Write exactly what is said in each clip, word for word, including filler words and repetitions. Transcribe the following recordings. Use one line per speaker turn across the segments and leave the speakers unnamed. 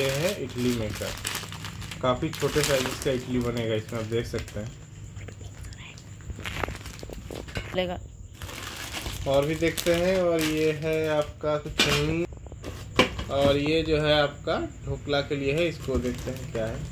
ये है इडली मेकर। काफ़ी छोटे साइज का इडली बनेगा इसमें, आप देख सकते हैं।
लेगा
और भी देखते हैं। और ये है आपका छन्नी, और ये जो है आपका ढोकला के लिए है। इसको देखते हैं क्या है।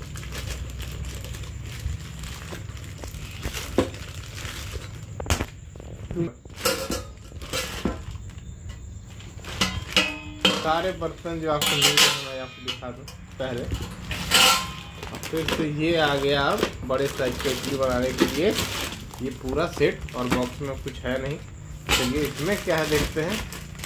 सारे बर्तन जो आपको मिल रहे हैं मैं आपको दिखा दूं पहले। फिर से ये आ गया आप बड़े साइज के इडली बनाने के लिए ये पूरा सेट, और बॉक्स में कुछ है नहीं। चलिए इसमें क्या है देखते हैं।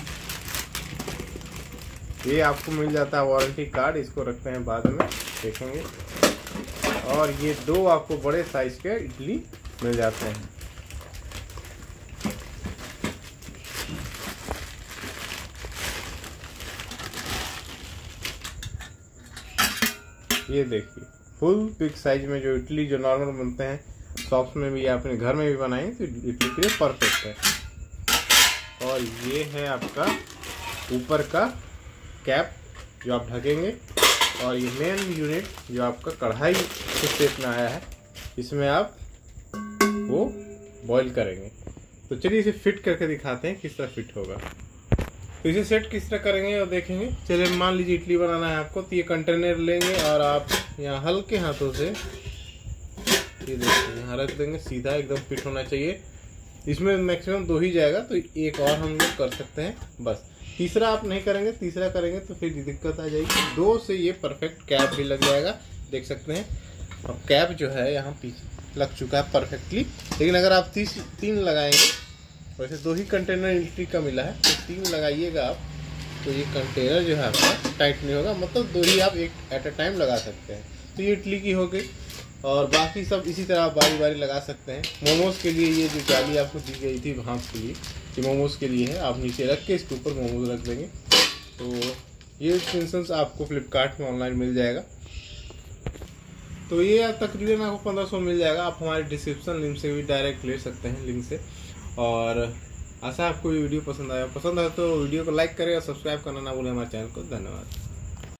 ये आपको मिल जाता है वारंटी कार्ड, इसको रखते हैं बाद में देखेंगे। और ये दो आपको बड़े साइज के इडली मिल जाते हैं। ये देखिए फुल बिग साइज में जो इडली जो नॉर्मल बनते हैं शॉप्स में भी या अपने घर में भी बनाएं तो इडली के लिए परफेक्ट है। और ये है आपका ऊपर का कैप जो आप ढकेंगे, और ये मेन यूनिट जो आपका कढ़ाई के शेप में आया है, इसमें आप वो बॉईल करेंगे। तो चलिए इसे फिट करके दिखाते हैं किस तरह फिट होगा। तो इसे सेट किस तरह करेंगे और देखेंगे। चलिए मान लीजिए इडली बनाना है आपको, तो ये कंटेनर लेंगे और आप यहाँ हल्के हाथों से ये देखिए यहाँ रख देंगे, सीधा एकदम फिट होना चाहिए। इसमें मैक्सिमम दो ही जाएगा, तो एक और हम लोग कर सकते हैं बस। तीसरा आप नहीं करेंगे, तीसरा करेंगे तो फिर दिक्कत आ जाएगी। दो से ये परफेक्ट कैप भी लग जाएगा, देख सकते हैं। और कैप जो है यहाँ पीछे लग चुका है परफेक्टली। लेकिन अगर आप तीस तीन लगाएंगे, वैसे दो ही कंटेनर इडली का मिला है, तो तीन लगाइएगा आप, तो ये कंटेनर जो है आपका टाइट नहीं होगा। मतलब दो ही आप एक एट अ टाइम लगा सकते हैं। तो ये इडली की हो गई, और बाकी सब इसी तरह आप बारी बारी लगा सकते हैं। मोमोज के लिए ये जो जाली आपको दी गई थी भांप के लिए, ये मोमोज के लिए है। आप नीचे रख के इसके ऊपर मोमोज रख देंगे। तो ये एक्सटेंशंस आपको फ्लिपकार्ट में ऑनलाइन मिल जाएगा। तो ये तकरीबन आपको पंद्रह सौ मिल जाएगा। आप हमारे डिस्क्रिप्शन लिंक से भी डायरेक्ट ले सकते हैं, लिंक से। और आशा आपको ये वीडियो पसंद आया। पसंद आया तो वीडियो को लाइक करें और सब्सक्राइब करना ना भूलें हमारे चैनल को। धन्यवाद।